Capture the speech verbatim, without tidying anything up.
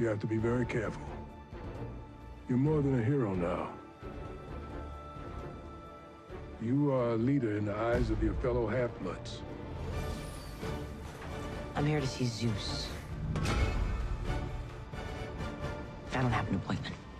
You have to be very careful. You're more than a hero now. You are a leader in the eyes of your fellow half-bloods. I'm here to see Zeus. I don't have an appointment.